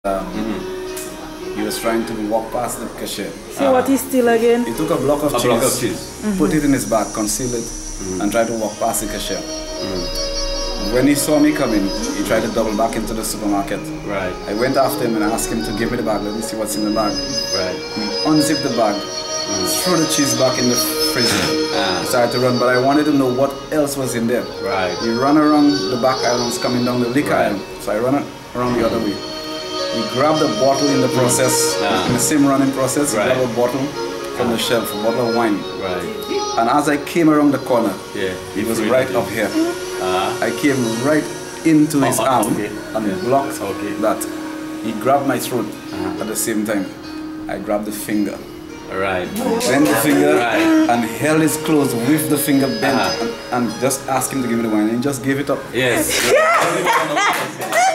He was trying to walk past the cashier. See what he steal again? He took a block of cheese, put it in his bag, concealed it, and tried to walk past the cashier. When he saw me coming, he tried to double back into the supermarket. Right. I went after him and asked him to give me the bag. Let me see what's in the bag. Right. He unzipped the bag, threw the cheese back in the fridge. He started to run, but I wanted to know what else was in there. Right. He ran around the back aisles, coming down the liquor aisle. So I ran around the other way. He grabbed a bottle in the process, in the same running process. He grabbed a bottle from the shelf, a bottle of wine. Right. And as I came around the corner, he was right up here. I came right into his arm and blocked that. He grabbed my throat at the same time. I grabbed the finger. Right. Bent the finger and held his clothes with the finger bent and just asked him to give me the wine. And he just gave it up. Yes.